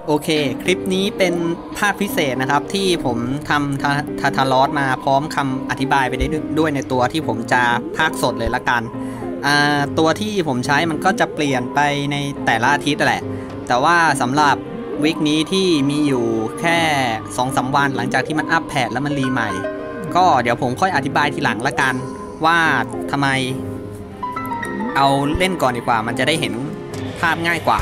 โอเคคลิปนี้เป็นภาคพิเศษนะครับที่ผมทำทาลอสมาพร้อมคำอธิบายไปได้ด้วยในตัวที่ผมจะภาคสดเลยละกันตัวที่ผมใช้มันก็จะเปลี่ยนไปในแต่ละอาทิตย์แหละแต่ว่าสำหรับวีคนี้ที่มีอยู่แค่ 2-3 วันหลังจากที่มันอัปแพทแล้วมันรีใหม่ก็เดี๋ยวผมค่อยอธิบายทีหลังละกันว่าทำไมเอาเล่นก่อนดีกว่ามันจะได้เห็นภาพง่ายกว่า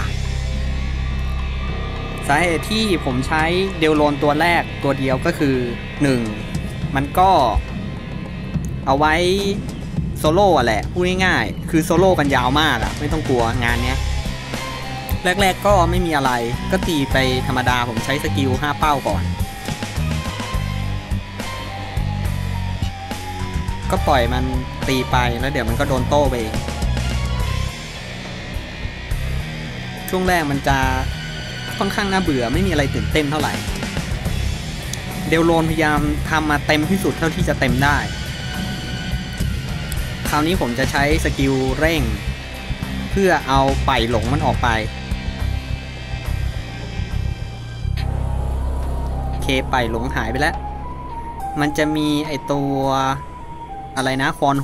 สาเหตุที่ผมใช้เดลโลนตัวแรกตัวเดียวก็คือ 1. มันก็เอาไว้โซโล่แหละพูดง่ายๆคือโซโล่กันยาวมากอะไม่ต้องกลัวงานเนี้ยแรกๆก็ไม่มีอะไรก็ตีไปธรรมดาผมใช้สกิล5เป้าก่อนก็ปล่อยมันตีไปแล้วเดี๋ยวมันก็โดนโต้ไปเองช่วงแรกมันจะค่อนข้างน่าเบื่อไม่มีอะไรตื่นเต้นเท่าไหร่เดลโลนพยายามทำมาเต็มที่สุดเท่าที่จะเต็มได้คราวนี้ผมจะใช้สกิลเร่งเพื่อเอาไปหลงมันออกไปเคไปหลงหายไปแล้วมันจะมีไอตัวอะไรนะคอนโฮ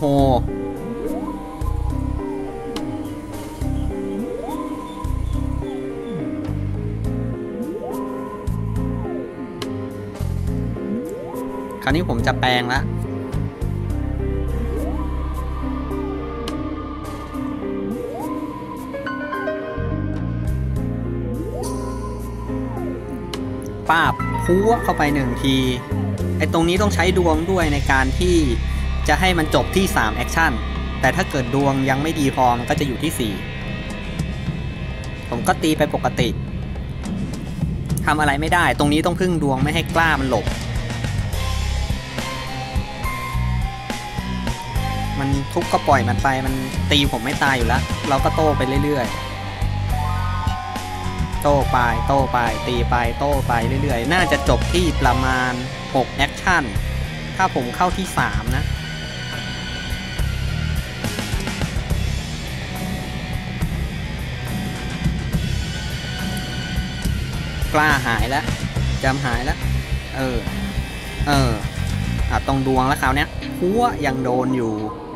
คราวนี้ผมจะแปลงแล้วป้าบพัวเข้าไป1ทีไอตรงนี้ต้องใช้ดวงด้วยในการที่จะให้มันจบที่3แอคชั่นแต่ถ้าเกิดดวงยังไม่ดีพอมันก็จะอยู่ที่4ผมก็ตีไปปกติทำอะไรไม่ได้ตรงนี้ต้องพึ่งดวงไม่ให้กล้ามันหลบมันทุบก็ปล่อยมันไปมันตีผมไม่ตายอยู่แล้วเราก็โต้ไปเรื่อยๆโต้ไปโต้ไปตีไปโต้ไปเรื่อยๆน่าจะจบที่ประมาณ6แอคชั่นถ้าผมเข้าที่3นะกล้าหายแล้วจำหายแล้วตรงดวงแล้วคราวเนี้ยหัวยังโดนอยู่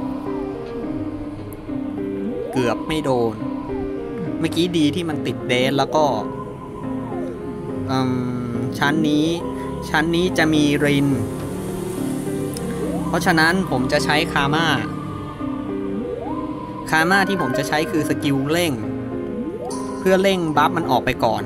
เกือบไม่โดนเมื่อกี้ดีที่มันติดเดสแล้วก็ชั้นนี้จะมีรินเพราะฉะนั้นผมจะใช้คาม่าที่ผมจะใช้คือสกิลเร่งเพื่อเร่งบัฟมันออกไปก่อน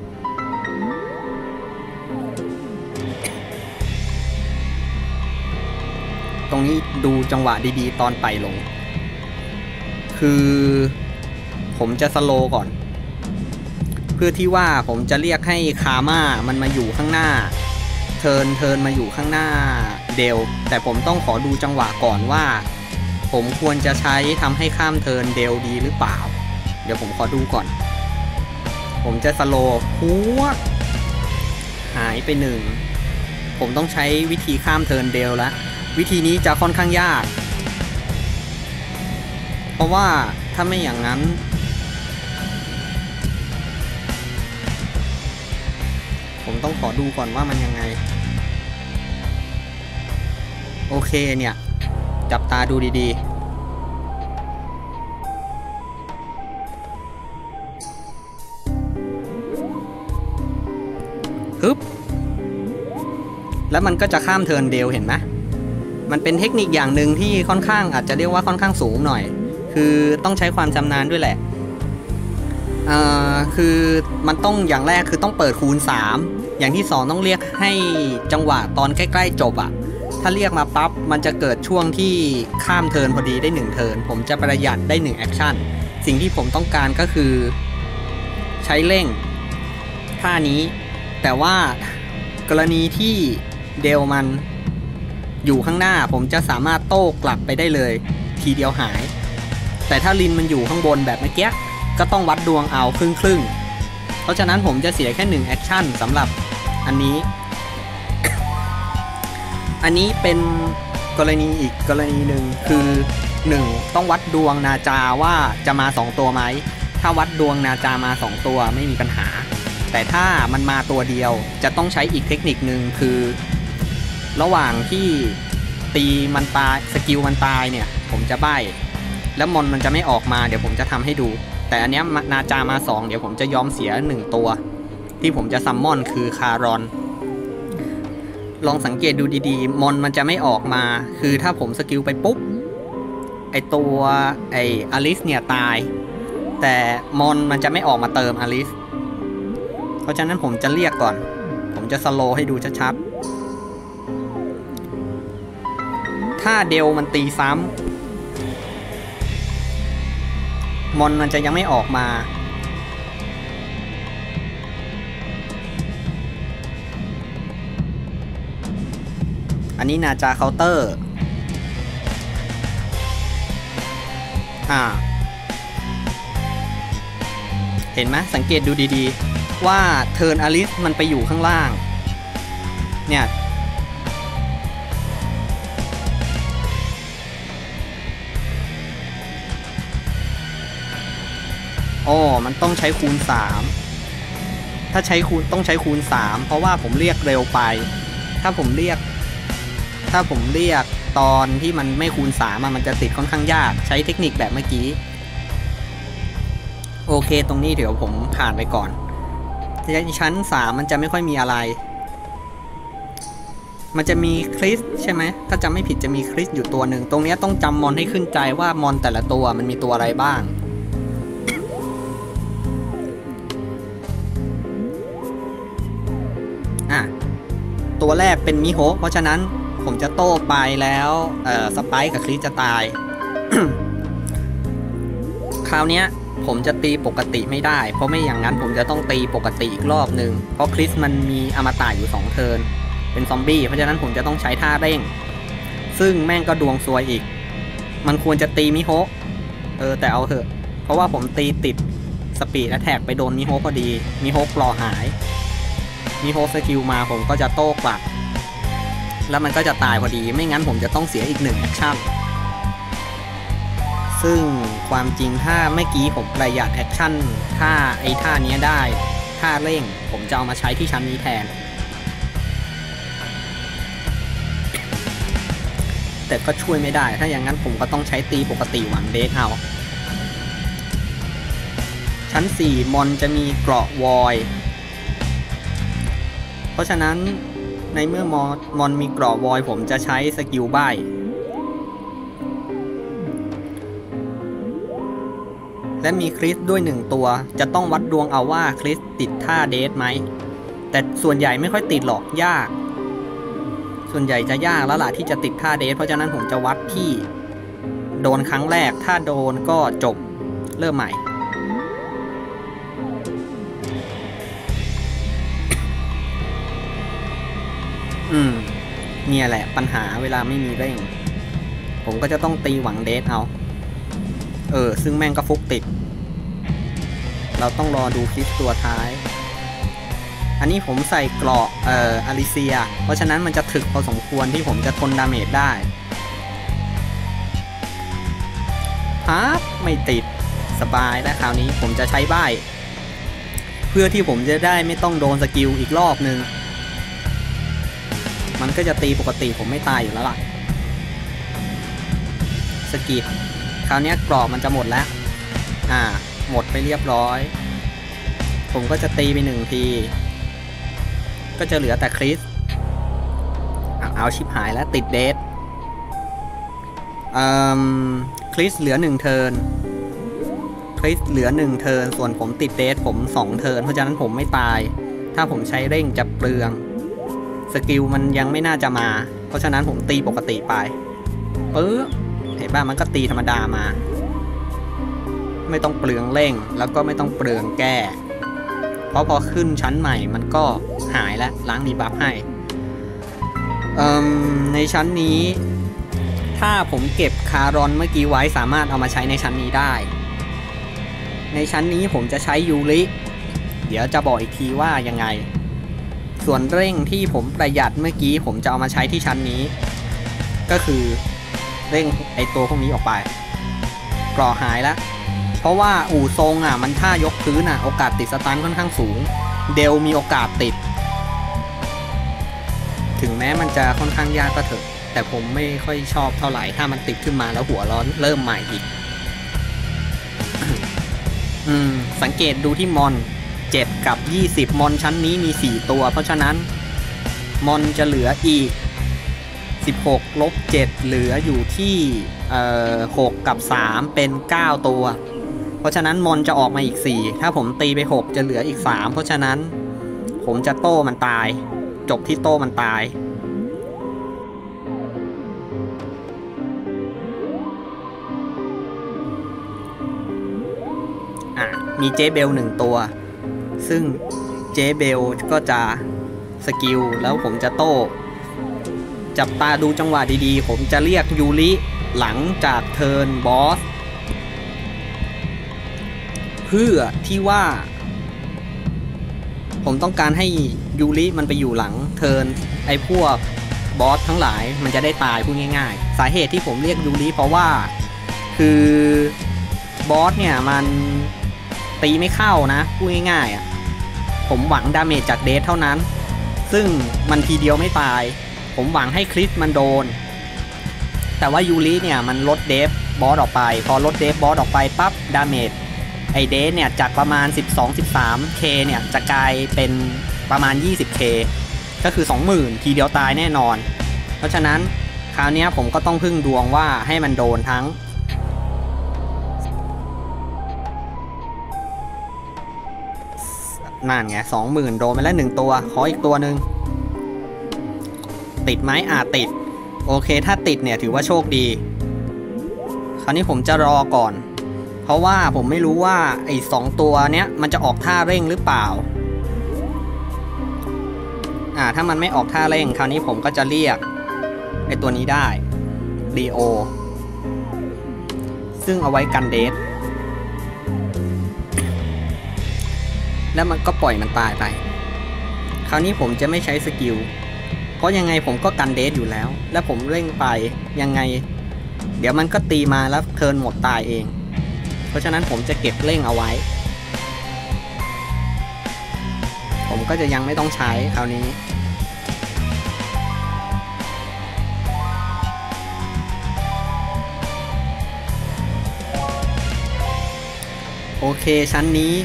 ตรงนี้ดูจังหวะดีๆตอนไปลงคือผมจะสโลว์ก่อนเพื่อที่ว่าผมจะเรียกให้คาม่ามันมาอยู่ข้างหน้าเทิร์นมาอยู่ข้างหน้าเดลแต่ผมต้องขอดูจังหวะก่อนว่าผมควรจะใช้ทำให้ข้ามเทิร์นเดลดีหรือเปล่าเดี๋ยวผมขอดูก่อนผมจะสโลว์หัวหายไป1ผมต้องใช้วิธีข้ามเทิร์นเดลแล้ววิธีนี้จะค่อนข้างยากเพราะว่าถ้าไม่อย่างนั้นผมต้องขอดูก่อนว่ามันยังไงโอเคเนี่ยจับตาดูดีๆฮึบแล้วมันก็จะข้ามเทิร์นเดลเห็นไหมมันเป็นเทคนิคอย่างหนึ่งที่ค่อนข้างอาจจะเรียกว่าค่อนข้างสูงหน่อยคือต้องใช้ความชำนาญด้วยแหละคือมันต้องอย่างแรกคือต้องเปิดคูณ3อย่างที่2ต้องเรียกให้จังหวะตอนใกล้ๆจบถ้าเรียกมาปั๊บมันจะเกิดช่วงที่ข้ามเทิร์นพอดีได้1เทิร์นผมจะประหยัดได้1แอคชั่นสิ่งที่ผมต้องการก็คือใช้เร่งท่านี้แต่ว่ากรณีที่เดลมันอยู่ข้างหน้าผมจะสามารถโต้กลับไปได้เลยทีเดียวหายแต่ถ้าลินมันอยู่ข้างบนแบบเมื่อกี้ก็ต้องวัดดวงเอาครึ่งเพราะฉะนั้นผมจะเสียแค่1แอคชั่นสำหรับอันนี้ อันนี้เป็นกรณีอีกกรณีหนึ่งคือ1ต้องวัดดวงนาจาว่าจะมา2ตัวไหมถ้าวัดดวงนาจามา2ตัวไม่มีปัญหาแต่ถ้ามันมาตัวเดียวจะต้องใช้อีกเทคนิคนึงคือระหว่างที่ตีมันตายสกิลมันตายเนี่ยผมจะใบ้แล้วมอนมันจะไม่ออกมาเดี๋ยวผมจะทำให้ดูแต่อันเนี้ยนาจามา2เดี๋ยวผมจะยอมเสีย1ตัวที่ผมจะซัมมอนคือคารอนลองสังเกตดูดีๆมอนมันจะไม่ออกมาคือถ้าผมสกิลไปปุ๊บไอตัวไออลิสเนี่ยตายแต่มอนมันจะไม่ออกมาเติมอลิสเพราะฉะนั้นผมจะเรียกก่อนผมจะสโลว์ให้ดูชัดๆถ้าเดลมันตีซ้ำมอนมันจะยังไม่ออกมาอันนี้นาจาเคาน์เตอร์เห็นไหมสังเกตดูดีๆว่าเทิร์นอลิสมันไปอยู่ข้างล่างเนี่ยมันต้องใช้คูณ3ถ้าใช้คูณต้องใช้คูณ3เพราะว่าผมเรียกเร็วไปถ้าผมเรียกตอนที่มันไม่คูณ3มันจะติดค่อนข้างยากใช้เทคนิคแบบเมื่อกี้โอเคตรงนี้เดี๋ยวผมผ่านไปก่อนชั้น3มันจะไม่ค่อยมีอะไรมันจะมีคริสใช่ไหมถ้าจำไม่ผิดจะมีคริสอยู่ตัวหนึ่งตรงนี้ต้องจำมอนให้ขึ้นใจว่ามอนแต่ละตัวมันมีตัวอะไรบ้างตัวแรกเป็นมิโฮะเพราะฉะนั้นผมจะโต้ไปแล้วสไปค์กับคริสจะตาย คราวนี้ผมจะตีปกติไม่ได้เพราะไม่อย่างนั้นผมจะต้องตีปกติอีกรอบหนึ่งเพราะคริสมันมีอมตะอยู่2เทิร์นเป็นซอมบี้เพราะฉะนั้นผมจะต้องใช้ท่าเร่งซึ่งแม่งก็ดวงซวยอีกมันควรจะตีมิโฮะแต่เอาเถอะเพราะว่าผมตีติดสปีดแอทแทกไปโดนมิโฮะพอดีมิโฮะกรอหายมิโฮะสกิลมาผมก็จะโต้กลับแล้วมันก็จะตายพอดีไม่งั้นผมจะต้องเสียอีก1แอคชั่นซึ่งความจริงถ้าเมื่อกี้ผมประหยัดแอคชั่นท่านี้ได้ท่าเร่งผมจะเอามาใช้ที่ชั้นนี้แทนแต่ก็ช่วยไม่ได้ถ้าอย่างนั้นผมก็ต้องใช้ตีปกติหวังเดทเอาชั้น4มอนจะมีเกราะวอยเพราะฉะนั้นในเมื่อมอนมีเกราะวอยผมจะใช้สกิลใบ้และมีคริสด้วย1ตัวจะต้องวัดดวงเอาว่าคริสติดท่าเดทไหมแต่ส่วนใหญ่ไม่ค่อยติดหรอกยากส่วนใหญ่จะยากแล้วล่ะที่จะติดท่าเดทเพราะฉะนั้นผมจะวัดที่โดนครั้งแรกถ้าโดนก็จบเริ่มใหม่เนี่ยแหละปัญหาเวลาไม่มีเร่งผมก็จะต้องตีหวังเดทเอาซึ่งแม่งก็ฟุกติดเราต้องรอดูคลิปตัวท้ายอันนี้ผมใส่เกราะอาริเซียเพราะฉะนั้นมันจะถึกพอสมควรที่ผมจะทนดาเมจได้ไม่ติดสบายแล้วคราวนี้ผมจะใช้ใบ้เพื่อที่ผมจะได้ไม่ต้องโดนสกิลอีกรอบนึงมันก็จะตีปกติผมไม่ตายอยู่แล้วล่ะสกิดคราวนี้กรอบมันจะหมดแล้วหมดไปเรียบร้อยผมก็จะตีไป1ทีก็จะเหลือแต่คริสเอาชิบหายแล้วติดเดทคริสเหลือ1เทิร์นคริสเหลือ1เทิร์นส่วนผมติดเดทผม2เทิร์นเพราะฉะนั้นผมไม่ตายถ้าผมใช้เร่งจะเปลืองสกิลมันยังไม่น่าจะมาเพราะฉะนั้นผมตีปกติไปเห็นป่ะมันก็ตีธรรมดามาไม่ต้องเปลืองเร่งแล้วก็ไม่ต้องเปลืองแก้เพราะพอขึ้นชั้นใหม่มันก็หายแล้วล้างดีบัฟให้ในชั้นนี้ถ้าผมเก็บคารอนเมื่อกี้ไว้สามารถเอามาใช้ในชั้นนี้ได้ในชั้นนี้ผมจะใช้ยูริเดี๋ยวจะบอกอีกทีว่ายังไงส่วนเร่งที่ผมประหยัดเมื่อกี้ผมจะเอามาใช้ที่ชั้นนี้ก็คือเร่งไอตัวพวกนี้ออกไปกรอหายแล้วเพราะว่าอู่ทรงมันท่ายกพื้นโอกาสติดสตันค่อนข้างสูงเดลมีโอกาสติดถึงแม้มันจะค่อนข้างยากก็เถอะแต่ผมไม่ค่อยชอบเท่าไหร่ถ้ามันติดขึ้นมาแล้วหัวร้อนเริ่มใหม่อีก สังเกตดูที่มอน7กับ20มอนชั้นนี้มี4ตัวเพราะฉะนั้นมอนจะเหลืออีก16ลบ7เหลืออยู่ที่6กับ3เป็น9ตัวเพราะฉะนั้นมอนจะออกมาอีก4ถ้าผมตีไป6จะเหลืออีก3เพราะฉะนั้นผมจะโต้มันตายจบที่โต้มันตายมีเจเบล1ตัวซึ่งเจเบลก็จะสกิลแล้วผมจะโต้จับตาดูจังหวะดีๆผมจะเรียกยูริหลังจากเทิร์นบอสเพื่อที่ว่าผมต้องการให้ยูริมันไปอยู่หลังเทิร์นไอ้พวกบอสทั้งหลายมันจะได้ตายพูดง่ายๆสาเหตุที่ผมเรียกยูริเพราะว่าคือบอสเนี่ยมันตีไม่เข้านะพูดง่ายๆผมหวังดาเมจจากเดทเท่านั้นซึ่งมันทีเดียวไม่ตายผมหวังให้คริสมันโดนแต่ว่ายูริเนี่ยมันลดเดฟบอสออกไปพอลดเดฟบอสออกไปปั๊บดาเมจไอเดทเนี่ยจากประมาณ 12-13k เนี่ยจะกลายเป็นประมาณ 20k ก็คือ 20,000 ทีเดียวตายแน่นอนเพราะฉะนั้นคราวนี้ผมก็ต้องพึ่งดวงว่าให้มันโดนทั้งนั่นไง 20,000 โดนไปแล้ว1ตัวขออีกตัวหนึ่งติดไหมติดโอเคถ้าติดเนี่ยถือว่าโชคดีคราวนี้ผมจะรอก่อนเพราะว่าผมไม่รู้ว่าไอ้2ตัวเนี้ยมันจะออกท่าเร่งหรือเปล่าถ้ามันไม่ออกท่าเร่งคราวนี้ผมก็จะเรียกไอ้ตัวนี้ได้ดีโอซึ่งเอาไว้กันเดทแล้วมันก็ปล่อยมันตายไปคราวนี้ผมจะไม่ใช้สกิลเพราะยังไงผมก็กันเดทอยู่แล้วและผมเร่งไปยังไงเดี๋ยวมันก็ตีมาแล้วเทิร์นหมดตายเองเพราะฉะนั้นผมจะเก็บเร่งเอาไว้ผมก็จะยังไม่ต้องใช้คราวนี้โอเคชั้นนี้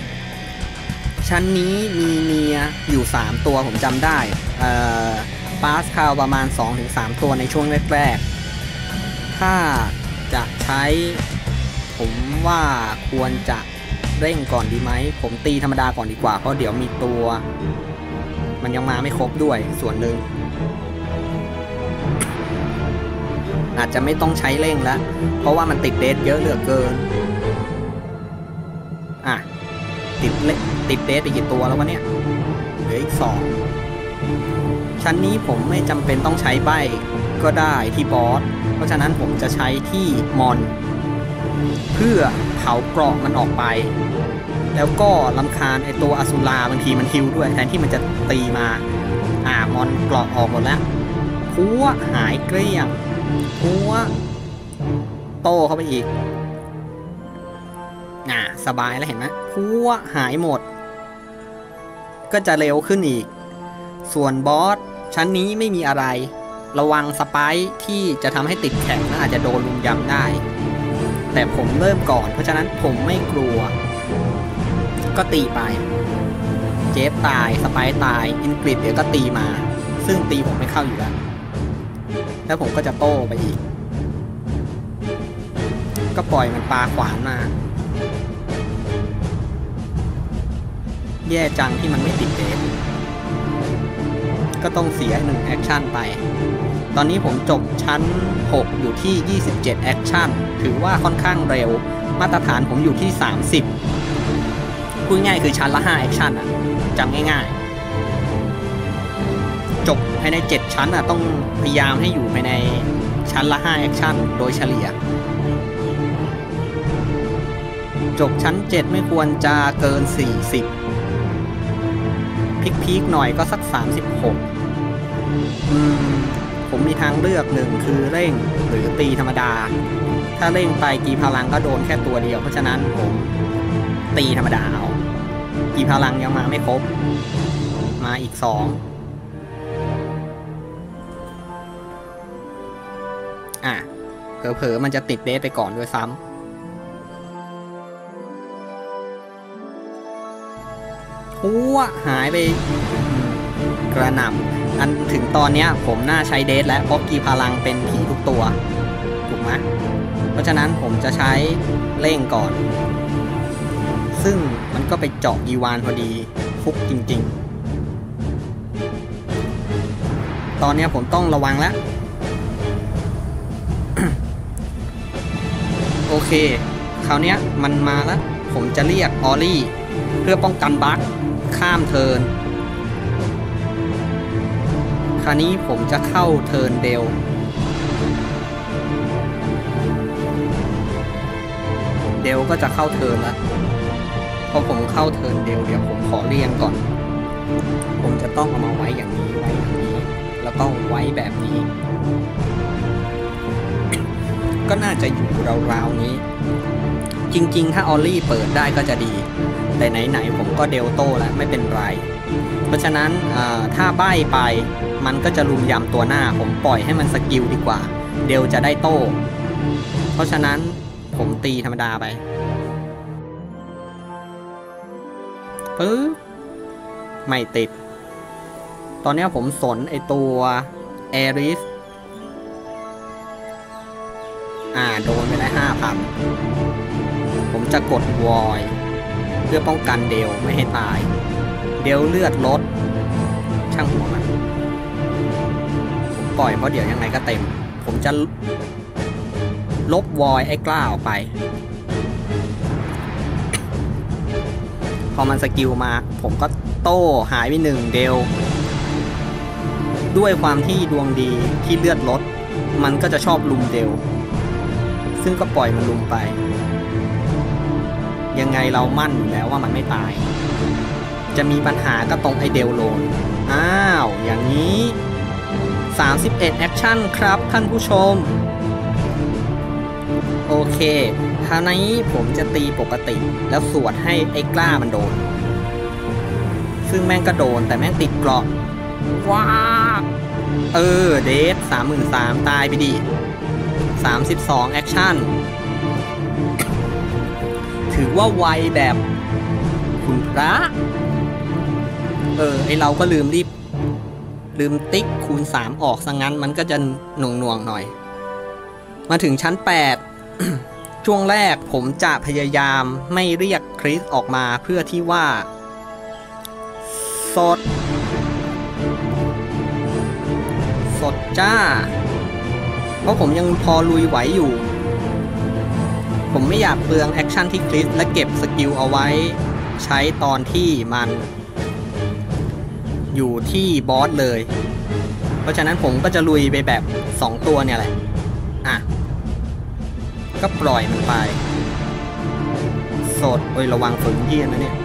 มีเนียอยู่3ตัวผมจำได้ปาสคาวประมาณ 2-3 ตัวในช่วงแรกๆถ้าจะใช้ผมว่าควรจะเร่งก่อนดีไหมผมตีธรรมดาก่อนดีกว่าเพราะเดี๋ยวมีตัวมันยังมาไม่ครบด้วยส่วนหนึ่งอาจจะไม่ต้องใช้เร่งแล้วเพราะว่ามันติดเดทเยอะเหลือเกินติดเดทไปกี่ตัวแล้ววะเนี่ยเหลืออีก2ชั้นนี้ผมไม่จำเป็นต้องใช้ใบก็ได้ที่บอสเพราะฉะนั้นผมจะใช้ที่มอนเพื่อเผาเกราะมันออกไปแล้วก็รำคาญไอตัวอสุราบางทีมันฮิวด้วยแทนที่มันจะตีมามอนเกราะออกหมดแล้วพัวหายเกลี้ยงพัวโตเข้าไปอีกสบายแล้วเห็นไหมพัวหายหมดก็จะเร็วขึ้นอีกส่วนบอสชั้นนี้ไม่มีอะไรระวังสไปค์ที่จะทำให้ติดแข็งและอาจจะโดนลุมยำได้แต่ผมเริ่มก่อนเพราะฉะนั้นผมไม่กลัวก็ตีไปเจฟตายสไปค์ตายอินกริดเดี๋ยวก็ตีมาซึ่งตีผมไม่เข้าอยู่แล้วผมก็จะโต้ไปอีกก็ปล่อยมันปาขวานมาแย่จังที่มันไม่ติดเดทก็ต้องเสีย1แอคชั่นไปตอนนี้ผมจบชั้น6อยู่ที่27แอคชั่นถือว่าค่อนข้างเร็วมาตรฐานผมอยู่ที่30พูดง่ายคือชั้นละ5แอคชั่นจำง่ายๆจบภายใน7ชั้นต้องพยายามให้อยู่ภายในชั้นละ5แอคชั่นโดยเฉลี่ยจบชั้น7ไม่ควรจะเกิน40พีคๆหน่อยก็สัก36ผมมีทางเลือกหนึ่งคือเร่งหรือตีธรรมดาถ้าเร่งไปกี่พลังก็โดนแค่ตัวเดียวเพราะฉะนั้นผมตีธรรมดาเอากีพลังยังมาไม่ครบมาอีก2เผลอๆมันจะติดเดทไปก่อนด้วยซ้ำหายไปกระหน่ำอันถึงตอนเนี้ยผมน่าใช้เดทแล้วเพราะกีพลังเป็นผีทุกตัวถูกไหมเพราะฉะนั้นผมจะใช้เร่งก่อนซึ่งมันก็ไปเจาะอีวานพอดีฟุกจริงๆตอนนี้ผมต้องระวังแล้ว โอเคคราวนี้มันมาแล้วผมจะเรียกออลลี่เพื่อป้องกันบั๊กข้ามเทิร์นคราวนี้ผมจะเข้าเทิร์นเดลก็จะเข้าเทิร์นแล้วพอผมเข้าเทิร์นเดี๋ยวผมขอเรียงก่อนผมจะต้องเอามาไว้อย่างนี้ไว้อย่างนี้แล้วก็ไว้แบบนี้ ก็น่าจะอยู่ราวๆนี้จริงๆถ้าออลลี่เปิดได้ก็จะดีแต่ไหนๆผมก็เดลโต้แล้วไม่เป็นไรเพราะฉะนั้นถ้าใบ้ไปมันก็จะลุมยำตัวหน้าผมปล่อยให้มันสกิลดีกว่าเดลจะได้โต้เพราะฉะนั้นผมตีธรรมดาไปไม่ติดตอนนี้ผมสนไอตัวแอริสโดนไปได้ 5,000 ผมจะกดวอยเพื่อป้องกันเดลไม่ให้ตายเดลเลือดลดช่างหัวมันผมปล่อยเพราะเดี๋ยวยังไงก็เต็มผมจะลบวอยไอ้กล้าออกไปพอมันสกิลมาผมก็โต้หายไป1เดลด้วยความที่ดวงดีที่เลือดลดมันก็จะชอบลุมเดลซึ่งก็ปล่อยมันลุมไปยังไงเรามั่นอยู่แล้วว่ามันไม่ตายจะมีปัญหาก็ตรงไอเดลโลนอย่างนี้31แอคชั่นครับท่านผู้ชมโอเคคราวนี้ผมจะตีปกติแล้วสวดให้ไอ้กล้ามันโดนซึ่งแม่งก็โดนแต่แม่งติดเกราะว้าเดท 33,000 ตายไปดิ32แอคชั่นถือว่าไวแบบคุณพระไอเราก็ลืมติ๊กคูณ3ออกซะงั้นมันก็จะหน่วงหน่อยมาถึงชั้น8 ช่วงแรกผมจะพยายามไม่เรียกคริสออกมาเพื่อที่ว่าสดจ้าเพราะผมยังพอลุยไหวอยู่ผมไม่อยากเปลืองแอคชั่นที่คริสและเก็บสกิลเอาไว้ใช้ตอนที่มันอยู่ที่บอสเลยเพราะฉะนั้นผมก็จะลุยไปแบบ2ตัวเนี่ยแหละก็ปล่อยมันไปสดระวังฝืนเยี่ยนนะเนี่ย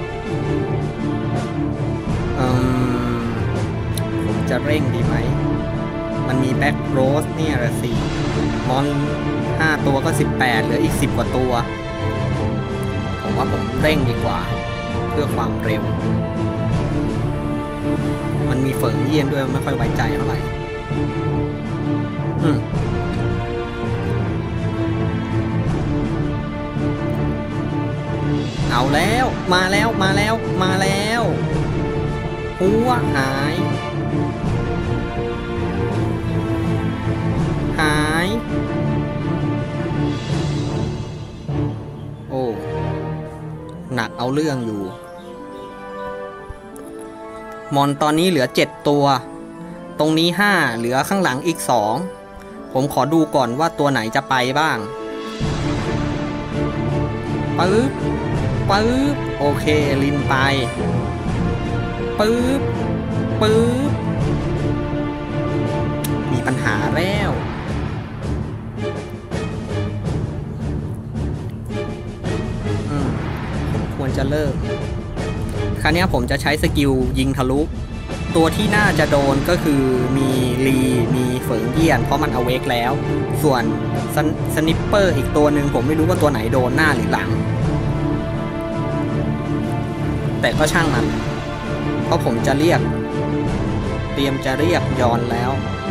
ผมจะเร่งดีไหมมันมีแบ็คโรสเนี่ยละสิมอน5ตัวก็18เหลืออีก10กว่าตัวผมว่าผมเร่งดีกว่าเพื่อความเร็วมันมีเฟิงเยี่ยนด้วยไม่ค่อยไว้ใจเท่าไหร่เอาแล้วมาแล้วหัวหายโอ้หนักเอาเรื่องอยู่มอนตอนนี้เหลือ7ตัวตรงนี้5เหลือข้างหลังอีก2ผมขอดูก่อนว่าตัวไหนจะไปบ้างปึ๊บโอเคลินไปปึ๊บมีปัญหาแล้วผมควรจะเลิกคราวนี้ผมจะใช้สกิลยิงทะลุตัวที่น่าจะโดนก็คือมีมีเฟิงเยี่ยนเพราะมันเอาเวกแล้วส่วนสนิปเปอร์อีกตัวหนึ่งผมไม่รู้ว่าตัวไหนโดนหน้าหรือหลังแต่ก็ช่างมันเพราะผมจะเรียกเตรียมจะเรียกยอนแล้ว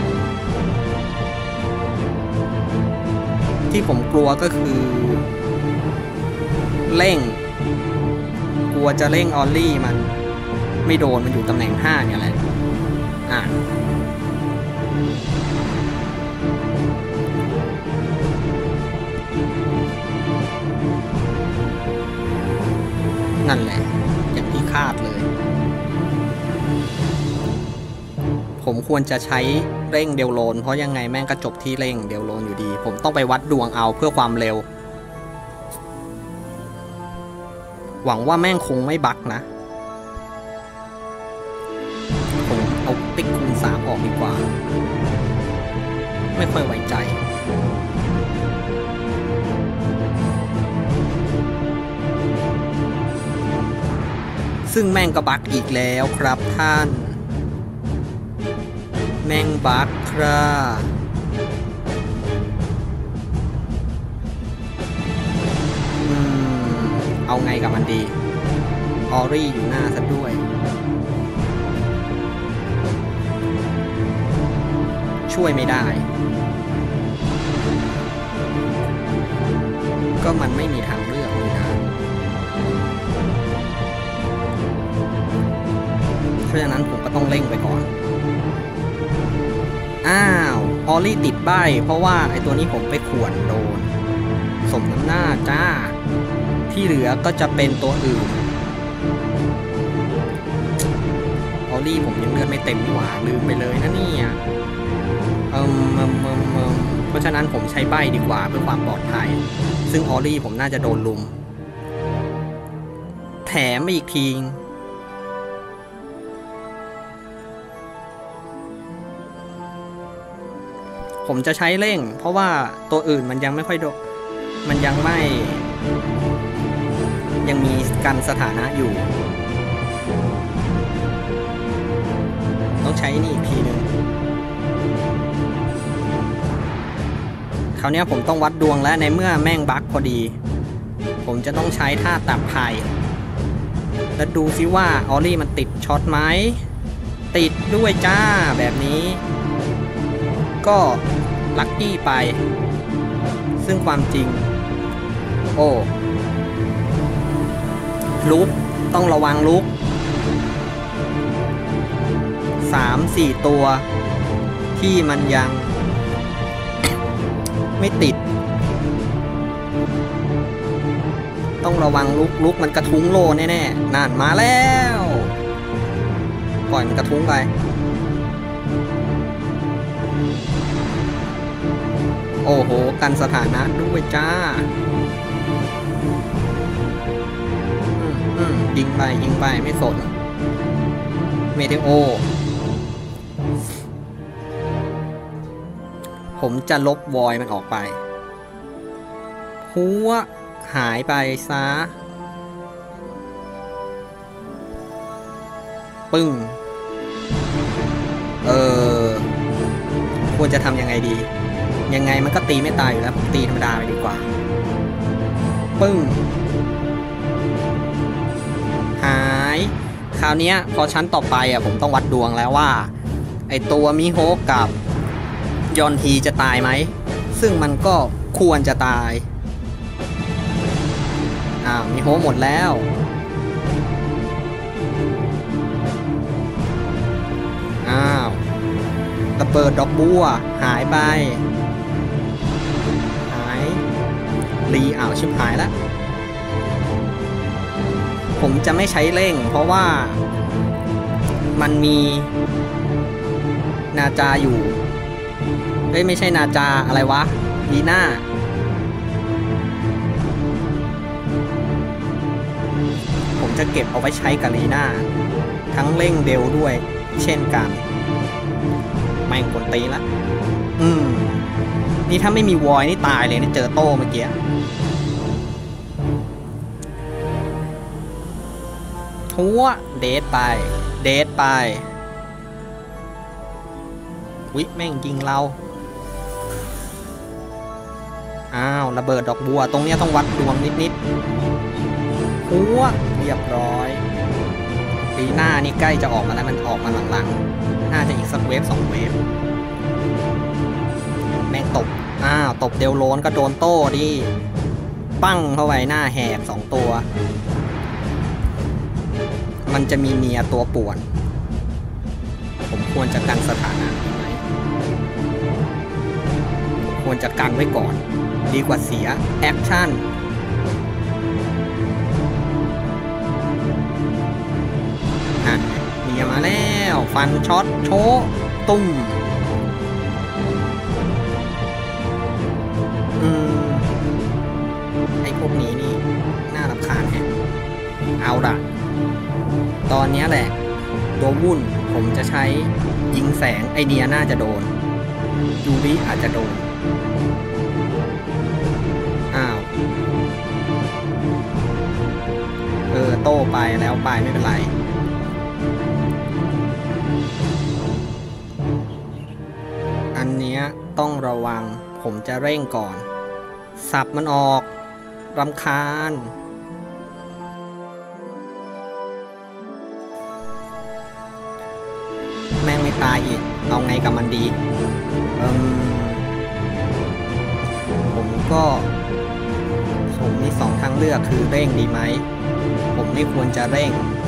ที่ผมกลัวก็คือเร่งกลัวจะเร่งออลลี่มันไม่โดนมันอยู่ตำแหน่ง5เนี่ยแหละนั่นแหละอย่างที่คาดเลยผมควรจะใช้เร่งเดลโลนเพราะยังไงแม่งก็จบที่เร่งเดลโลนอยู่ดีผมต้องไปวัดดวงเอาเพื่อความเร็วหวังว่าแม่งคงไม่บั๊กนะผมเอาติ๊กคูณ3ออกดีกว่าไม่ค่อยไว้ใจซึ่งแม่งก็บั๊กอีกแล้วครับท่านแม่งบั๊กครับเอาไงกับมันดีออรี่อยู่หน้าซะด้วยช่วยไม่ได้ก็มันไม่มีทางเลือกเลยนะเพราะฉะนั้นผมก็ต้องเร่งไปก่อนอ้าวออรี่ติดใบเพราะว่าไอตัวนี้ผมไปข่วนโดนสมน้ำหน้าจ้าที่เหลือก็จะเป็นตัวอื่นออรี่ผมยังเลือดไม่เต็มนี่หว่าลืมไปเลยนะเนี่ยเพราะฉะนั้นผมใช้ใบดีกว่าเพื่อความปลอดภัยซึ่งออรี่ผมน่าจะโดนลุมแถมอีกทีผมจะใช้เร่งเพราะว่าตัวอื่นมันยังไม่ค่อยมันยังมีกันสถานะอยู่ต้องใช้นี่อีกทีนึงคราวนี้ผมต้องวัดดวงแล้วในเมื่อแม่งบั๊กพอดีผมจะต้องใช้ท่าตับไผ่แล้วดูซิว่าออรี่มันติดช็อตไหมติดด้วยจ้าแบบนี้ก็ลัคกี้ไปซึ่งความจริงโอ้ลุกต้องระวังลุก 3-4 ตัวที่มันยังไม่ติดต้องระวังลุกมันกระทุ้งโลแน่ๆนั่นมาแล้วปล่อยมันกระทุ้งไปโอ้โหกันสถานะด้วยจ้ายิงไปไม่สนเมเทโอผมจะลบวอยมันออกไปหัวหายไปซะปึ้งควรจะทำยังไงดียังไงมันก็ตีไม่ตายอยู่แล้วผมตีธรรมดาไปดีกว่าปึ้งหายคราวนี้พอชั้นต่อไปผมต้องวัดดวงแล้วว่าไอตัวมิโฮะกับยอนทีจะตายไหมซึ่งมันก็ควรจะตายมิโฮะหมดแล้วระเบิดดอกบัวหายไปรีชิบหายแล้วผมจะไม่ใช้เร่งเพราะว่ามันมีนาจาอยู่ไม่ใช่นาจาอะไรวะลีน่าผมจะเก็บเอาไว้ใช้กับลีน่าทั้งเร่งเดลด้วยเช่นกันแม่งกดตีละนี่ถ้าไม่มีวอยนี่ตายเลยนี่เจอโต้เมื่อกี้ทัวเดทไปวิแม่งยิงเราระเบิดดอกบัวตรงนี้ต้องวัดดวงนิดทัวเรียบร้อยลีน่านี่ใกล้จะออกมาแล้วมันออกมาหลังๆน่าจะอีกสักเวฟ2 เวฟแม่งตบตบเดลโลนก็โดนโต้ดิปั้งเข้าไปหน้าแหก2 ตัวมันจะมีเมียตัวป่วนผมควรจะกันสถานะไหมควรจะกันไว้ก่อนดีกว่าเสียแอคชั่นเมียมาแล้วฟันช็อตโชตุ้มไอ้พวกนี้นี่น่ารำคาญแฮะเอาล่ะตอนนี้แหละตัววุ่นผมจะใช้ยิงแสงไอเดียน่าจะโดนยูริอาจจะโดนโต้ไปแล้วไปไม่เป็นไรอันเนี้ยต้องระวังผมจะเร่งก่อนสับมันออกรำคาญแม่งไม่ตายอีกเอาไงกับมันดีผมมี2 ทางเลือกคือเร่งดีไหมผมไม่ควรจะเร่ง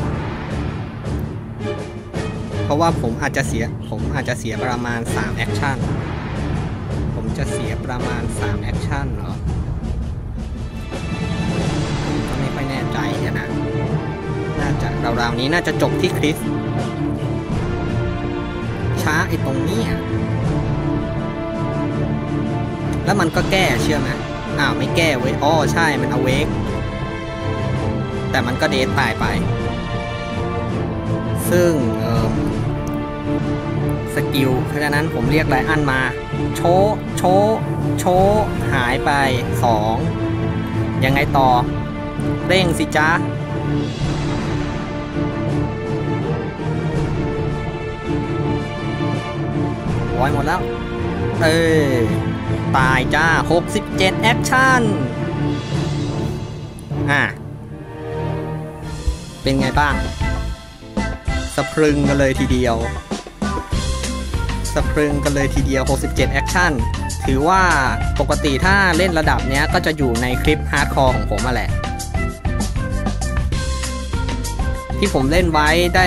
เพราะว่าผมอาจจะเสียประมาณ3 แอคชั่นผมจะเสียประมาณ3 แอคชั่นเหรอก็ไม่ค่อยแน่ใจนะน่าจะราวๆนี้น่าจะจบที่คริสช้าไอ้ตรงนี้แล้วมันก็แก้เชื่อไหมไม่แก้เว้ยใช่มันเอาเวกแต่มันก็เดทตายไปซึ่งสกิลเพราะฉะนั้นผมเรียกไลอันมาโชหายไป2ยังไงต่อเร่งสิจ๊ะร้อยหมดแล้วตายจ้า67 แอคชั่นเป็นไงบ้างสะพรึงกันเลยทีเดียว67 แอคชั่นถือว่าปกติถ้าเล่นระดับเนี้ยก็จะอยู่ในคลิปฮาร์ดคอร์ของผมมาแหละที่ผมเล่นไว้ได้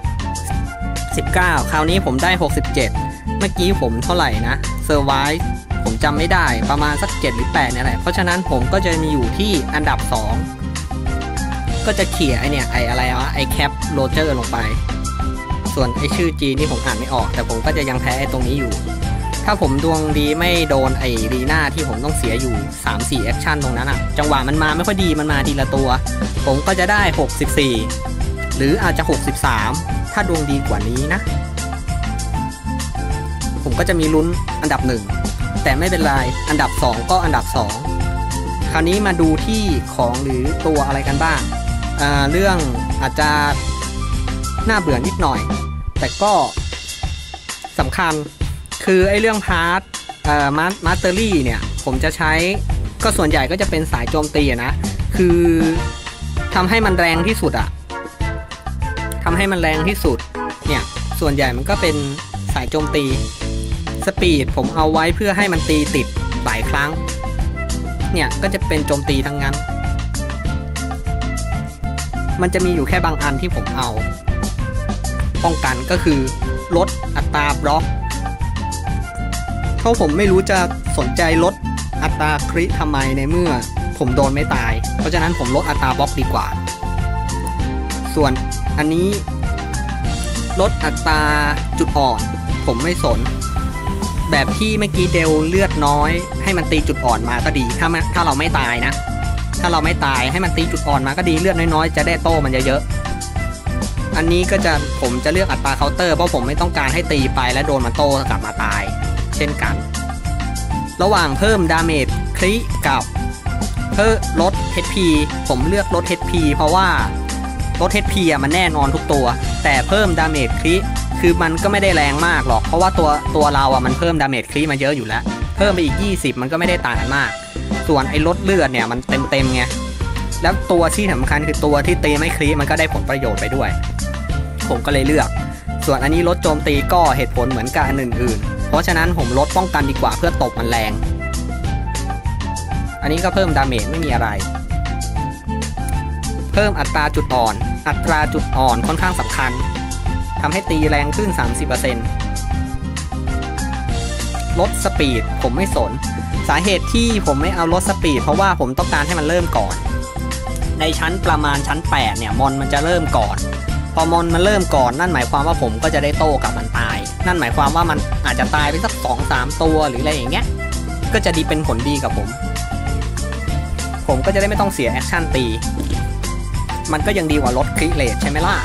69คราวนี้ผมได้67เมื่อกี้ผมเท่าไหร่นะเซอร์ไวส์ผมจำไม่ได้ประมาณสัก7 หรือ 8นี่แหละเพราะฉะนั้นผมก็จะมีอยู่ที่อันดับ2ก็จะเขี่ยไอแคปโรเจอร์ลงไปส่วนไอชื่อจีนนี่ผมอ่านไม่ออกแต่ผมก็จะยังแพ้ไอตรงนี้อยู่ถ้าผมดวงดีไม่โดนไอรีน่าที่ผมต้องเสียอยู่ 3-4 แอคชั่นตรงนั้นจังหวะมันมาไม่ค่อยดีมันมาทีละตัวผมก็จะได้64หรืออาจจะ63ถ้าดวงดีกว่านี้นะผมก็จะมีลุ้นอันดับ1แต่ไม่เป็นไรอันดับ2ก็อันดับ2คราวนี้มาดูที่ของหรือตัวอะไรกันบ้างเรื่องอาจจะน่าเบื่อนิดหน่อยแต่ก็สำคัญคือไอ้เรื่องพาร์ทมาสเตอรี่เนี่ยผมจะใช้ก็ส่วนใหญ่ก็จะเป็นสายโจมตีนะคือทำให้มันแรงที่สุดเนี่ยส่วนใหญ่มันก็เป็นสายโจมตีสปีดผมเอาไว้เพื่อให้มันตีติดหลายครั้งเนี่ยก็จะเป็นโจมตีทั้งนั้นมันจะมีอยู่แค่บางอันที่ผมเอาป้องกันก็คือลดอัตราบล็อกเพราะผมไม่รู้จะสนใจลดอัตราคริทำไมในเมื่อผมโดนไม่ตายเพราะฉะนั้นผมลดอัตราบล็อกดีกว่าส่วนอันนี้ลดอัตราจุดอ่อนผมไม่สนแบบที่เมื่อกี้เดลเลือดน้อยให้มันตีจุดอ่อนมาก็ดีถ้าเราไม่ตายนะถ้าเราไม่ตายให้มันตีจุดอ่อนมาก็ดีเลือดน้อยๆจะได้โต้มันเยอะๆอันนี้ก็จะผมจะเลือกอัตราเคาน์เตอร์เพราะผมไม่ต้องการให้ตีไปแล้วโดนมันโต้กลับมาตายเช่นกันระหว่างเพิ่มดาเมจคริกับเพิ่มลด HP ผมเลือกลด HP เพราะว่าลด HP มันแน่นอนทุกตัวแต่เพิ่มดาเมจคริคือมันก็ไม่ได้แรงมากหรอกเพราะว่าตัวเรามันเพิ่มดาเมจคริมาเยอะอยู่แล้วเพิ่มไปอีก20มันก็ไม่ได้ต่างกันมากส่วนไอ้ลดเลือดเนี่ยมันเต็มไงแล้วตัวที่สำคัญคือตัวที่ตีไม่คริมันก็ได้ผลประโยชน์ไปด้วยผมก็เลยเลือกส่วนอันนี้ลดโจมตีก็เหตุผลเหมือนกับอันอื่นๆเพราะฉะนั้นผมลดป้องกันดีกว่าเพื่อตบมันแรงอันนี้ก็เพิ่มดาเมจไม่มีอะไรเพิ่มอัตราจุดอ่อนค่อนข้างสำคัญทำให้ตีแรงขึ้น 30%ลดสปีดผมไม่สนสาเหตุที่ผมไม่เอาลดสปีดเพราะว่าผมต้องการให้มันเริ่มก่อนในชั้นประมาณชั้น8เนี่ยมอนมันจะเริ่มก่อนพอมอนมันเริ่มก่อนนั่นหมายความว่าผมก็จะได้โต้กับมันตายนั่นหมายความว่ามันอาจจะตายไปสัก 2-3 ตัวหรืออะไรอย่างเงี้ยก็จะดีเป็นผลดีกับผมก็จะได้ไม่ต้องเสียแอคชั่นตีมันก็ยังดีกว่าลดคริเรทใช่ไหมล่ะ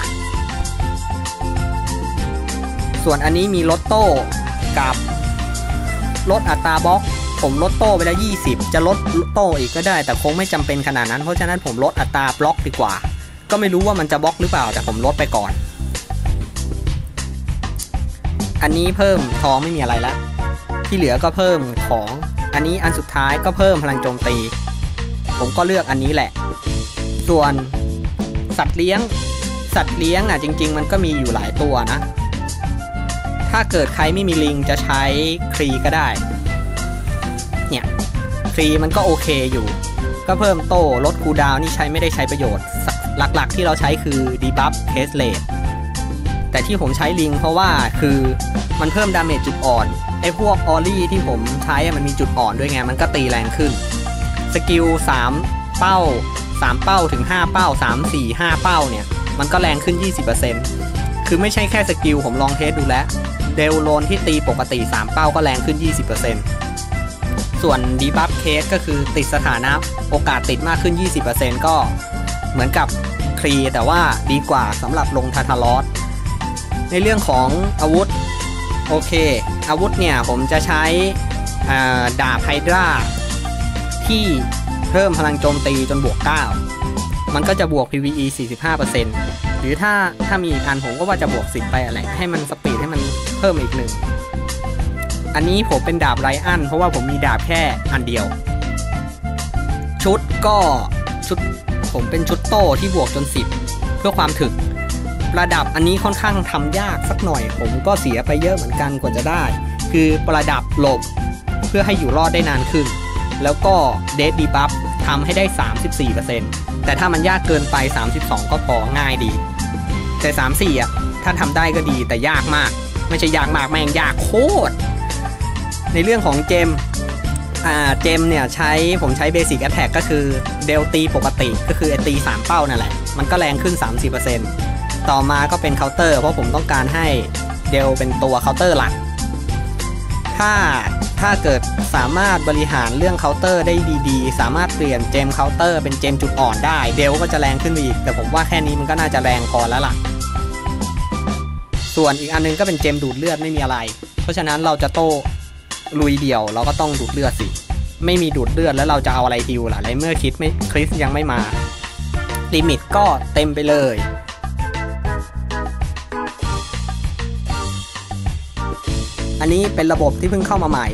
ส่วนอันนี้มีลดโต้กับลดอัตราบล็อกผมลดโต้ไปแล้ว20จะลดโต้อีกก็ได้แต่คงไม่จำเป็นขนาดนั้นเพราะฉะนั้นผมลดอัตราบล็อกดีกว่าก็ไม่รู้ว่ามันจะบล็อกหรือเปล่าแต่ผมลดไปก่อนอันนี้เพิ่มทองไม่มีอะไรละที่เหลือก็เพิ่มของอันนี้อันสุดท้ายก็เพิ่มพลังโจมตีผมก็เลือกอันนี้แหละส่วนสัตว์เลี้ยงอ่ะจริงๆมันก็มีอยู่หลายตัวนะถ้าเกิดใครไม่มีลิงจะใช้ครีก็ได้เนี่ยครีมันก็โอเคอยู่ก็เพิ่มโต้ลดคูลดาวน์นี่ใช้ไม่ได้ใช้ประโยชน์หลักๆที่เราใช้คือดีบัฟเทสเลทแต่ที่ผมใช้ลิงเพราะว่าคือมันเพิ่มดาเมจจุดอ่อนไอ้พวกออลลี่ที่ผมใช้มันมีจุดอ่อนด้วยไงมันก็ตีแรงขึ้นสกิล3เป้าถึง5เป้า3 4 5เป้าเนี่ยมันก็แรงขึ้น 20% คือไม่ใช่แค่สกิลผมลองเทสดูแล้วเดลโลนที่ตีปกติ3เป้าก็แรงขึ้น 20% ส่วนดีบัฟเคสก็คือติดสถานะโอกาสติดมากขึ้น 20% ก็เหมือนกับครีแต่ว่าดีกว่าสำหรับลงทาทารอสในเรื่องของอาวุธโอเคอาวุธเนี่ยผมจะใช้ดาบไฮดราที่เพิ่มพลังโจมตีจนบวก9มันก็จะบวก PVE 45% หรือถ้ามีอีกอันผมก็ว่าจะบวก10ไปอะไรให้มันสปีดให้มันเพิ่มอีก1อันนี้ผมเป็นดาบไรอันเพราะว่าผมมีดาบแค่อันเดียวชุดผมเป็นชุดโต้ที่บวกจน10เพื่อความถึกประดับอันนี้ค่อนข้างทำยากสักหน่อยผมก็เสียไปเยอะเหมือนกันกว่าจะได้คือประดับหลบเพื่อให้อยู่รอดได้นานขึ้นแล้วก็เดธดีบัฟทำให้ได้ 34% แต่ถ้ามันยากเกินไป32ก็พอง่ายดีแต่34อ่ะถ้าทำได้ก็ดีแต่ยากมากไม่ใช่ยากมากแม่งยากโคตรในเรื่องของเจมเนี่ยผมใช้เบสิกแอทแทกก็คือเดลตีปกติก็คือตี3เป้านั่นแหละมันก็แรงขึ้น 30% ต่อมาก็เป็นเคาน์เตอร์เพราะผมต้องการให้เดลเป็นตัวเคาน์เตอร์หลักถ้าเกิดสามารถบริหารเรื่องเคาน์เตอร์ได้ดีๆสามารถเปลี่ยนเจมเคาน์เตอร์เป็นเจมจุดอ่อนได้เดลก็จะแรงขึ้นไปอีกแต่ผมว่าแค่นี้มันก็น่าจะแรงพอแล้วล่ะส่วนอีกอันนึงก็เป็นเจมดูดเลือดไม่มีอะไรเพราะฉะนั้นเราจะโต้ลุยเดี่ยวเราก็ต้องดูดเลือดสิไม่มีดูดเลือดแล้วเราจะเอาอะไรฮิวล่ะในเมื่อคริสยังไม่มาลิมิตก็เต็มไปเลยอันนี้เป็นระบบที่เพิ่งเข้ามาใหม่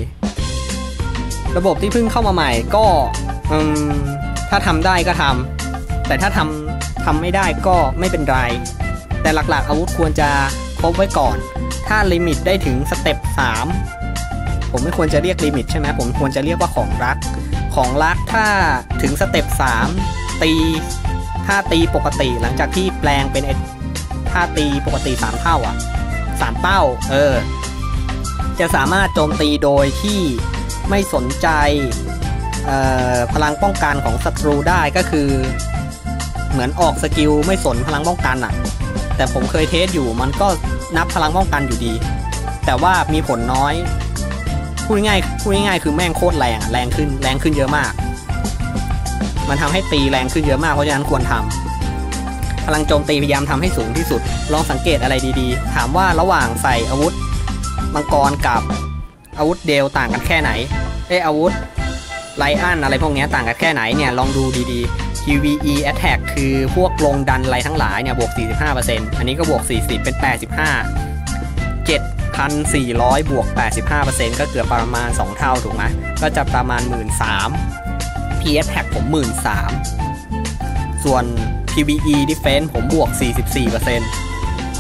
ก็ถ้าทำได้ก็ทำแต่ถ้าทำไม่ได้ก็ไม่เป็นไรแต่หลักๆอาวุธควรจะครบไว้ก่อนถ้าลิมิตได้ถึงสเต็ป3ผมไม่ควรจะเรียกลิมิตใช่ไหมผมควรจะเรียกว่าของรักถ้าถึงสเต็ป3ถ้าตีปกติหลังจากที่แปลงเป็นถ้าตีปกติ3เท่าอ่ะ3เป้าจะสามารถโจมตีโดยที่ไม่สนใจพลังป้องกันของศัตรูได้ก็คือเหมือนออกสกิลไม่สนพลังป้องกันอ่ะแต่ผมเคยเทสอยู่มันก็นับพลังป้องกันอยู่ดีแต่ว่ามีผลน้อยพูดง่ายคือแม่งโคตรแรงขึ้นเยอะมากมันทำให้ตีแรงขึ้นเยอะมากเพราะฉะนั้นควรทำพลังโจมตีพยายามทำให้สูงที่สุดลองสังเกตอะไรดีๆถามว่าระหว่างใส่อาวุธมังกรกับอาวุธเดลต่างกันแค่ไหนอาวุธไลอันอะไรพวกนี้ต่างกันแค่ไหนเนี่ยลองดูดีๆ PVE Attack คือพวกลงดันอะไรทั้งหลายเนี่ยบวก 45% อันนี้ก็บวก 40 เป็น 85 7,400 บวก 85% ก็เกือบประมาณ2เท่าถูกไหมก็จะประมาณ 13,000 P Attack ผม 13,000 ส่วน PVE Defense ผมบวก 44%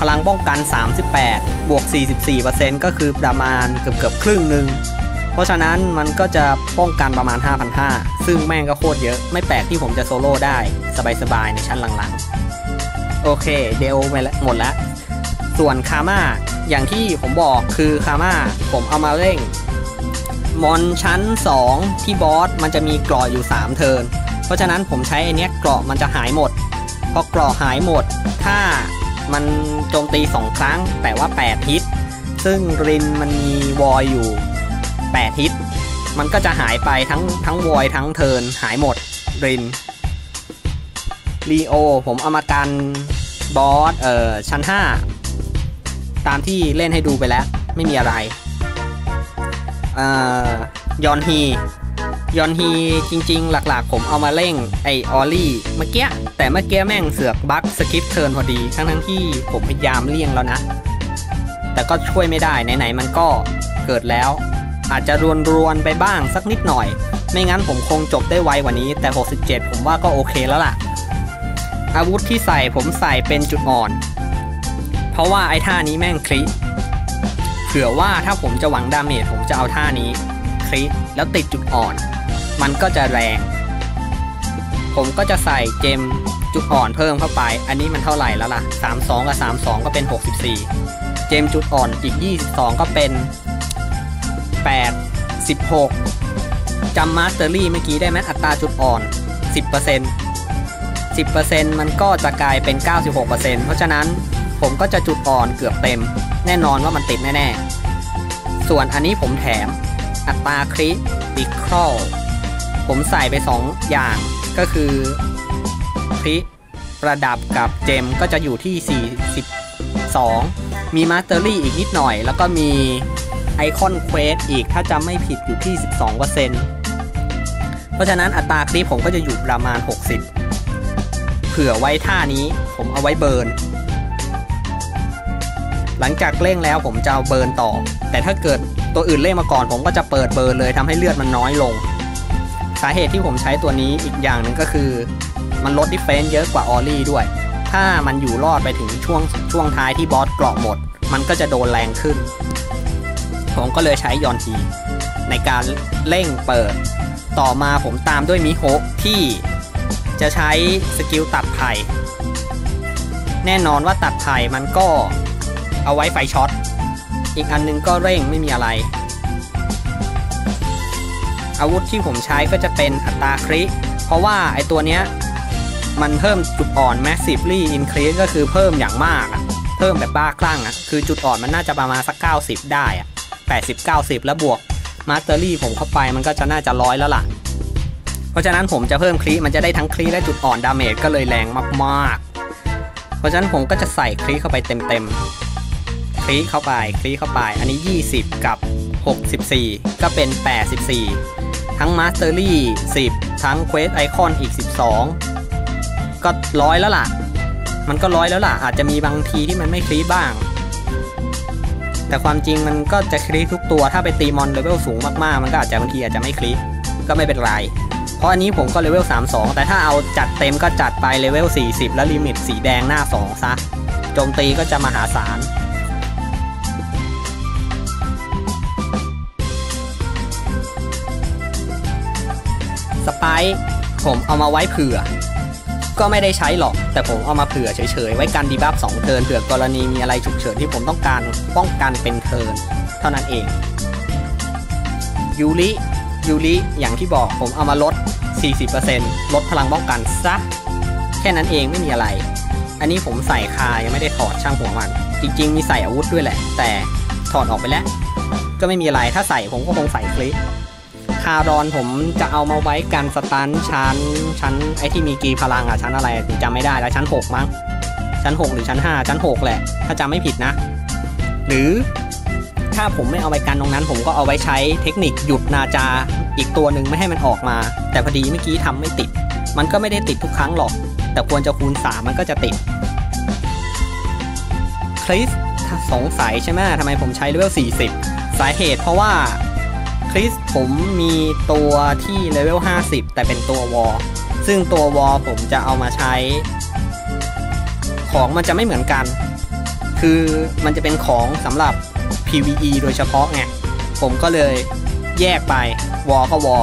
พลังป้องกัน38บวก 44% ก็คือประมาณเกือบครึ่งหนึ่งเพราะฉะนั้นมันก็จะป้องกันประมาณ 5,500 ซึ่งแม่งก็โคตรเยอะไม่แปลกที่ผมจะโซโล่ได้สบายๆในชั้นหลังๆโอเคเดลไปหมดแล้วส่วนคาม่าอย่างที่ผมบอกคือคาม่าผมเอามาเร่งมอนชั้น2ที่บอสมันจะมีเกราะอยู่3เทิร์นเพราะฉะนั้นผมใช้ไอเนี้ยเกราะมันจะหายหมดพอเกราะหายหมดถ้ามันโจมตี2ครั้งแต่ว่า8ฮิตซึ่งรินมันมีวอยอยู่8ฮิตมันก็จะหายไปทั้งวอยทั้งเทิร์นหายหมดรินลีโอผมเอามากันบอสชั้น5ตามที่เล่นให้ดูไปแล้วไม่มีอะไรยอนฮีจริงๆหลักๆผมเอามาเร่งไอออลลี่เมื่อกี้แต่เมื่อกี้แม่งเสือกบั๊กสกิปเทิร์นพอดีทั้งที่ผมพยายามเลี่ยงแล้วนะแต่ก็ช่วยไม่ได้ไหนๆมันก็เกิดแล้วอาจจะรวนไปบ้างสักนิดหน่อยไม่งั้นผมคงจบได้ไวกว่านี้แต่67ผมว่าก็โอเคแล้วล่ะอาวุธที่ใส่ผมใส่เป็นจุดอ่อนเพราะว่าไอ้ท่านี้แม่งคลิเผื่อว่าถ้าผมจะหวังดาเมจผมจะเอาท่านี้คลิแล้วติดจุดอ่อนมันก็จะแรงผมก็จะใส่เจมจุดอ่อนเพิ่มเข้าไปอันนี้มันเท่าไหร่แล้วล่ะ32กับ32ก็เป็น64เจมจุดอ่อนอีก22ก็เป็น16จำมาสเตอรี่เมื่อกี้ได้ไหมอัตราจุดอ่อน 10% มันก็จะกลายเป็น 96% เพราะฉะนั้นผมก็จะจุดอ่อนเกือบเต็มแน่นอนว่ามันติดแน่ๆส่วนอันนี้ผมแถมอัตราคริติคอลผมใส่ไป2อย่างก็คือคริระดับกับเจมก็จะอยู่ที่42มีมาสเตอรี่อีกนิดหน่อยแล้วก็มีไอคอนเควสอีกถ้าจำไม่ผิดอยู่ที่ 12% เพราะฉะนั้นอัตราคลิปผมก็จะอยู่ประมาณ60เผื่อไว้ท่านี้ผมเอาไว้เบิร์นหลังจากเร่งแล้วผมจะเอาเบิร์นต่อแต่ถ้าเกิดตัวอื่นเร่งมาก่อนผมก็จะเปิดเบิร์นเลยทำให้เลือดมันน้อยลงสาเหตุที่ผมใช้ตัวนี้อีกอย่างหนึ่งก็คือมันลดดิเฟนซ์เยอะกว่าออลลี่ด้วยถ้ามันอยู่รอดไปถึงช่วงท้ายที่บอสเกราะหมดมันก็จะโดนแรงขึ้นผมก็เลยใช้ยอนทีในการเร่งเปิดต่อมาผมตามด้วยมิโฮะที่จะใช้สกิลตัดไผ่แน่นอนว่าตัดไผ่มันก็เอาไว้ไฟช็อตอีกอันนึงก็เร่งไม่มีอะไรอาวุธที่ผมใช้ก็จะเป็นอัตราคริเพราะว่าไอตัวเนี้ยมันเพิ่มจุดอ่อน massively increase ก็คือเพิ่มอย่างมากเพิ่มแบบบ้าคลั่งคือจุดอ่อนมันน่าจะประมาณสัก90ได้80-90แล้วบวกมาสเตอรี่ผมเข้าไปมันก็จะน่าจะ100แล้วล่ะเพราะฉะนั้นผมจะเพิ่มคลิมันจะได้ทั้งคลิและจุดอ่อนดาเมจก็เลยแรงมากๆเพราะฉะนั้นผมก็จะใส่คลิเข้าไปเต็มคลิเข้าไปอันนี้20กับ64ก็เป็น84ทั้งมาสเตอรี่10ทั้งเควสไอคอนอีก12ก็100แล้วล่ะมันก็100แล้วล่ะอาจจะมีบางทีที่มันไม่คลิบ้างแต่ความจริงมันก็จะคลิทุกตัวถ้าไปตีมอนเลเวลสูงมากๆมันก็อาจจะบางทีอาจจะไม่คลิก็ไม่เป็นไรเพราะอันนี้ผมก็เลเวล32แต่ถ้าเอาจัดเต็มก็จัดไปเลเวล40แล้วลิมิตสีแดงหน้า2ซะโจมตีก็จะมหาศาลสไปค์ผมเอามาไว้เผื่อก็ไม่ได้ใช้หรอกแต่ผมเอามาเผื่อเฉยๆไว้กันดีบัฟ2เทิร์นเผื่อกรณีมีอะไรฉุกเฉินที่ผมต้องการป้องกันเป็นเทิร์นเท่านั้นเองยูริอย่างที่บอกผมเอามาลด 40% ลดพลังป้องกันซะแค่นั้นเองไม่มีอะไรอันนี้ผมใส่คายังไม่ได้ถอดช่างหัวมันจริงๆมีใส่อาวุธด้วยแหละแต่ถอดออกไปแล้วก็ไม่มีอะไรถ้าใส่ผมก็คงใส่คลิปคารอนผมจะเอามาไว้กันสตันชั้นไอที่มีกีพลังชั้นอะไรจำไม่ได้แล้วชั้น6มั้งชั้น6หรือชั้น5ชั้น6แหละถ้าจำไม่ผิดนะหรือถ้าผมไม่เอาไว้กันตรงนั้นผมก็เอาไว้ใช้เทคนิคหยุดนาจาอีกตัวหนึ่งไม่ให้มันออกมาแต่พอดีเมื่อกี้ทำไม่ติดมันก็ไม่ได้ติดทุกครั้งหรอกแต่ควรจะคูณ3มันก็จะติดคริสสงสัยใช่ไหมทำไมผมใช้เลเวล40สาเหตุเพราะว่าคริสผมมีตัวที่เลเวล50แต่เป็นตัววอลซึ่งตัววอลผมจะเอามาใช้ของมันจะไม่เหมือนกันคือมันจะเป็นของสำหรับ PVE โดยเฉพาะไงผมก็เลยแยกไปวอก็วอ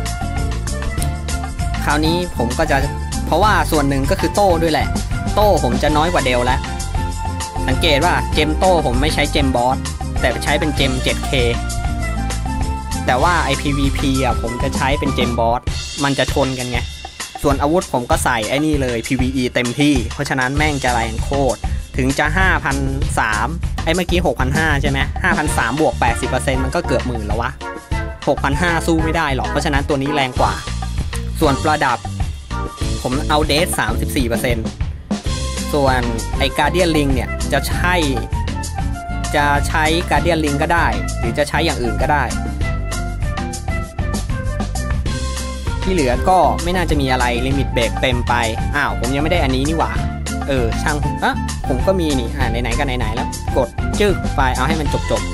คราวนี้ผมก็จะเพราะว่าส่วนหนึ่งก็คือโต้ด้วยแหละโต้ผมจะน้อยกว่าเดลแล้วสังเกตว่าเจมโต้ผมไม่ใช้เจมบอสแต่ใช้เป็นเจม 7K แต่ว่า PVP อ่ะผมจะใช้เป็นเจมบอสมันจะชนกันไงส่วนอาวุธผมก็ใส่ไอ้นี่เลย PVE เต็มที่เพราะฉะนั้นแม่งจะแรงโคตรถึงจะ 5,300 ไอ้เมื่อกี้ 6,500 ใช่ไหม 5,300 บวก 80% มันก็เกือบหมื่นแล้ววะ 6,500 สู้ไม่ได้หรอกเพราะฉะนั้นตัวนี้แรงกว่าส่วนประดับผมเอาเดส 34% ส่วนไอ้การ์เดียนลิงเนี่ยจะใช้การ์เดียนลิงก็ได้หรือจะใช้อย่างอื่นก็ได้ที่เหลือก็ไม่น่าจะมีอะไรลิมิตเบรกเต็มไปอ้าวผมยังไม่ได้อันนี้นี่หว่าช่างผมก็มีนี่ไหนๆก็ไหนๆแล้วกดจึ๊กไปเอาให้มันจบ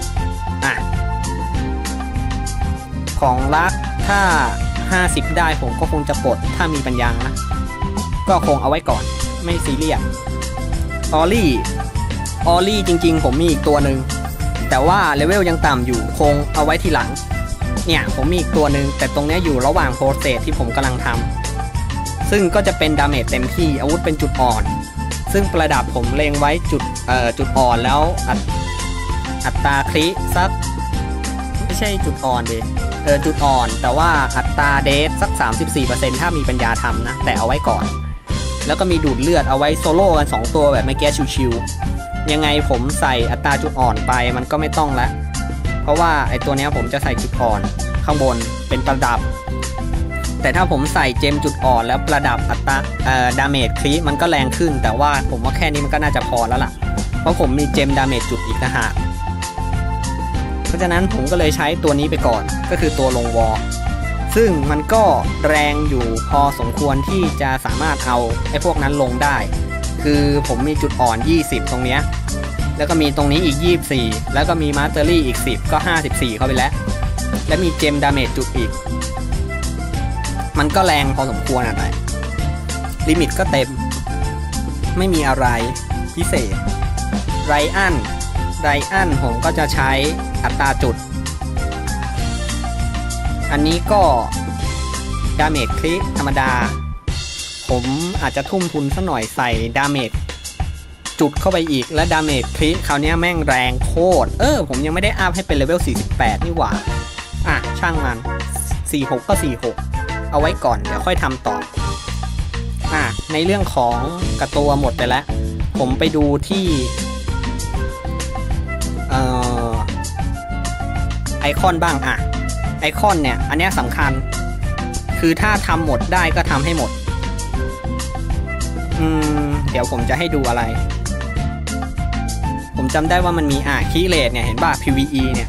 ของรักถ้า50ได้ผมก็คงจะปลดถ้ามีปัญญานะก็คงเอาไว้ก่อนไม่ซีเรียสออลลี่จริงๆผมมีอีกตัวหนึ่งแต่ว่าเลเวลยังต่ำอยู่คงเอาไว้ทีหลังเนี่ยผมมีอีกตัวหนึ่งแต่ตรงนี้อยู่ระหว่างโปรเซสที่ผมกำลังทำซึ่งก็จะเป็นดาเมจเต็มที่อาวุธเป็นจุดอ่อนซึ่งประดับผมเล็งไว้จุดอ่อนแล้วอัตราคริสักไม่ใช่จุดอ่อนดิจุดอ่อนแต่ว่าอัตราเดสสัก 34% ถ้ามีปัญญาทำนะแต่เอาไว้ก่อนแล้วก็มีดูดเลือดเอาไว้โซโล่กัน2ตัวแบบเมื่อกี้ชิวๆยังไงผมใส่อัตราจุดอ่อนไปมันก็ไม่ต้องแล้วเพราะว่าไอตัวนี้ผมจะใส่จุดอ่อนข้างบนเป็นประดับแต่ถ้าผมใส่เจมจุดอ่อนแล้วประดับอัตราดาเมจคริมันก็แรงขึ้นแต่ว่าผมว่าแค่นี้มันก็น่าจะพอแล้วล่ะเพราะผมมีเจมดาเมจจุดอีกนะฮะเพราะฉะนั้นผมก็เลยใช้ตัวนี้ไปก่อนก็คือตัวลงวอลซึ่งมันก็แรงอยู่พอสมควรที่จะสามารถเอาไอ้พวกนั้นลงได้คือผมมีจุดอ่อน20ตรงเนี้ยแล้วก็มีตรงนี้อีก24แล้วก็มีมาสเตอรี่อีก10ก็54เข้าไปแล้วและมีเจมดาเมจจุดอีกมันก็แรงพอสมควรอะไรลิมิตก็เต็มไม่มีอะไรพิเศษไรอันผมก็จะใช้อัตราจุดอันนี้ก็ดาเมจคลิกธรรมดาผมอาจจะทุ่มทุนสักหน่อยใส่ดาเมจจุดเข้าไปอีกและดาเมจคลิกคราวนี้แม่งแรงโคตรผมยังไม่ได้อัพให้เป็นเลเวล48นี่หว่าช่างมัน46ก็46เอาไว้ก่อนเดี๋ยวค่อยทำต่อในเรื่องของกระตัวหมดไปแล้วผมไปดูที่ไอคอนบ้างไอคอนเนี่ยอันนี้สำคัญคือถ้าทำหมดได้ก็ทำให้หมดเดี๋ยวผมจะให้ดูอะไรผมจำได้ว่ามันมีคีย์เรทเนี่ยเห็นป่ะ PVE เนี่ย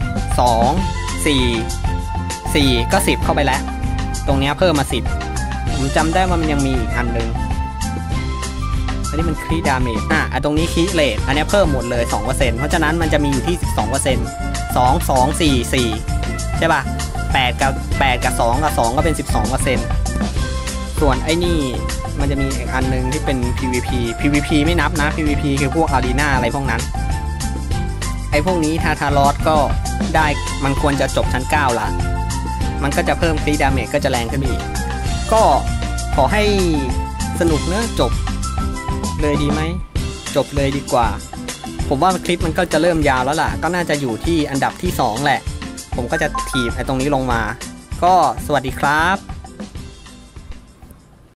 2 4 ก็10เข้าไปแล้วตรงนี้เพิ่มมา10ผมจำได้ว่ามันยังมีอีกอันนึงอันนี้มันครีดาเมจตรงนี้คีย์เรทอันนี้เพิ่มหมดเลย 2% เพราะฉะนั้นมันจะมีอยู่ที่ 12% 2 2 4 4ใช่ป่ะ8กับ2กับ2ก็เป็น 12% ส่วนไอ้นี่มันจะมีอีกอันนึงที่เป็น PVP ไม่นับนะ PVP คือพวกอารีนาอะไรพวกนั้นไอ้พวกนี้ทาลอสก็ได้มันควรจะจบชั้น9ละมันก็จะเพิ่มครีดาเมจก็จะแรงขึ้นอีกก็ขอให้สนุกเนอะจบเลยดีไหมจบเลยดีกว่าผมว่าคลิปมันก็จะเริ่มยาวแล้วล่ะก็น่าจะอยู่ที่อันดับที่2แหละผมก็จะถีบไอ้ตรงนี้ลงมาก็สวัสดีครับ